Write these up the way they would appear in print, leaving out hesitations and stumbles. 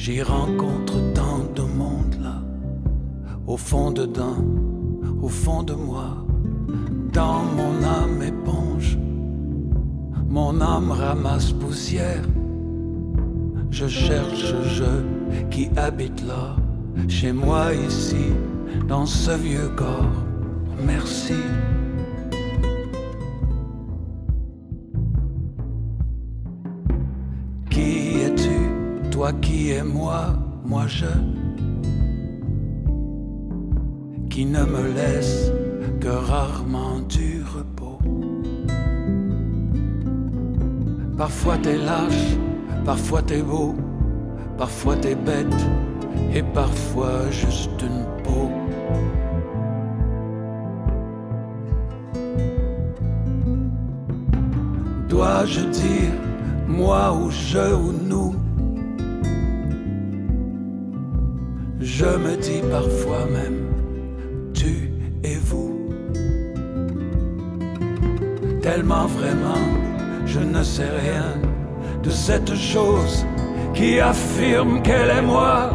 J'y rencontre tant de monde là, au fond dedans, au fond de moi, dans mon âme éponge. Mon âme ramasse poussière. Je cherche je qui habite là, chez moi ici, dans ce vieux corps. Merci. Qui es-tu, toi qui es moi, moi je, qui ne me laisse que rarement du repos. Parfois t'es lâche, parfois t'es beau, parfois t'es bête, et parfois juste une peau. Dois-je dire moi ou je ou nous? Je me dis parfois même tu et vous. Tellement vraiment je ne sais rien de cette chose qui affirme qu'elle est moi.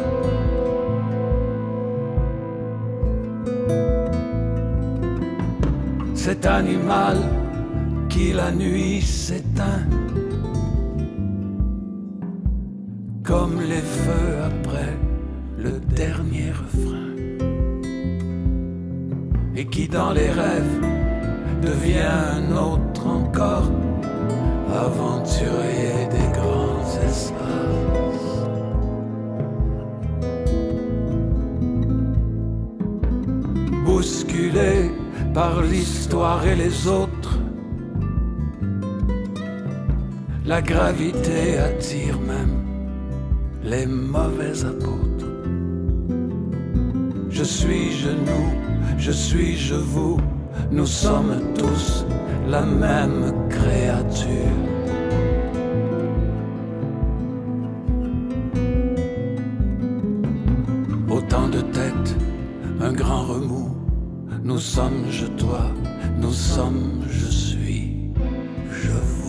Cet animal qui la nuit s'éteint, comme les feux après le dernier refrain, et qui dans les rêves devient un autre encore, aventurier des grands espaces. Bousculé par l'histoire et les autres, la gravité attire même les mauvais apôtres. Je suis nous, je suis je vous, nous sommes tous la même créature. Autant de têtes, un grand remous, nous sommes je toi, nous sommes je suis, je vous.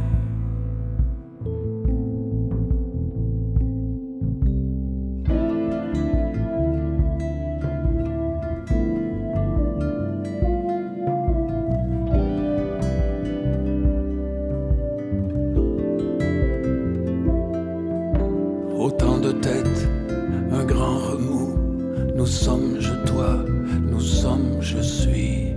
Autant de têtes, un grand remous, nous sommes je toi, nous sommes je suis.